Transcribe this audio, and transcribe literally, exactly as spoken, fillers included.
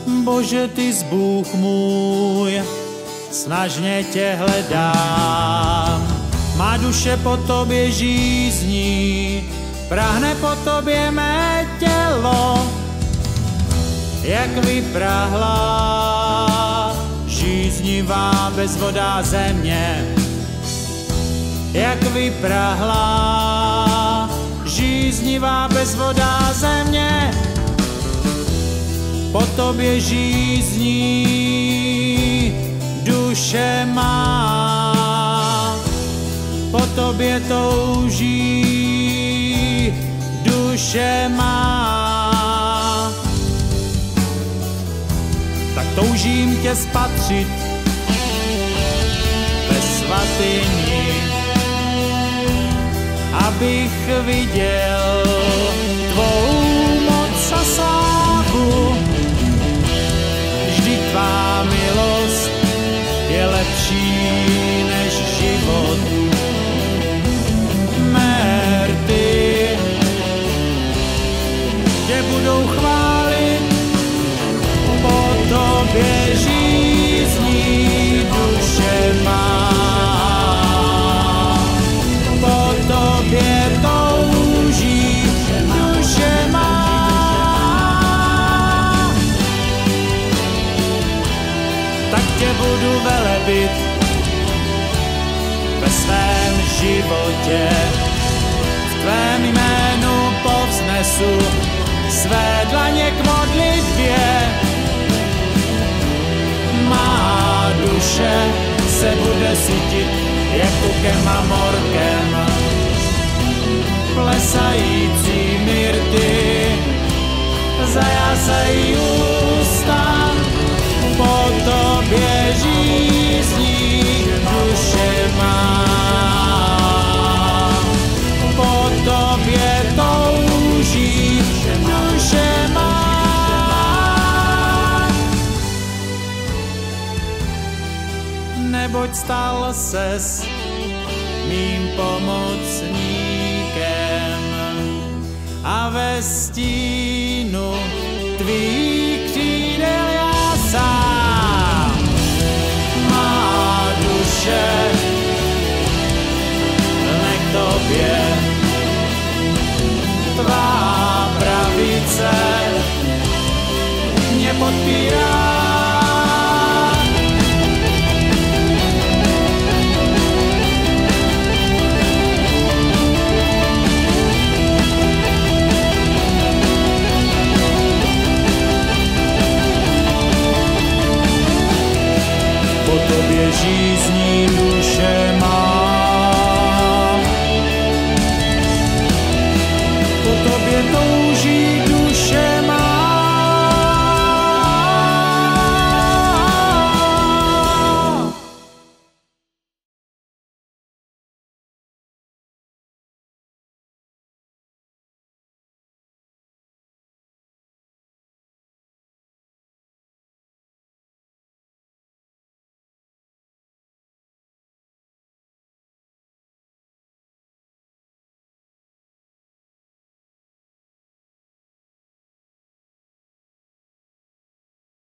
Bože, ty jsi Bůh můj, snažně tě hledám. Má duše po tobě žízní, prahne po tobě mé tělo, jak vyprahlá, žíznivá, bezvodá země. Jak vyprahlá, žíznivá, bezvodá země. Po tobě žízní duše má, po tobě touží duše má. Tak toužím tě spatřit ve svatyni, abych viděl tvou moc a slávu. Vždyť tvá milost je lepší než život. Mé rty tě budou chválit, po tobě žízní duše má. Po tobě touží duše má. Tak tě budu velebit ve svém životě. V tvém jménu povznesu své dlaně k modlitbě. Má duše se bude sytit jak tukem a morkem, plesající rty zajásají ústa. Po tobě žízní duše má, po tobě touží duše má. Neboť stal ses mým pomocníkem a ve stínu tvých křídel já sám. Má duše lne k tobě, tvá pravice mě podpírá.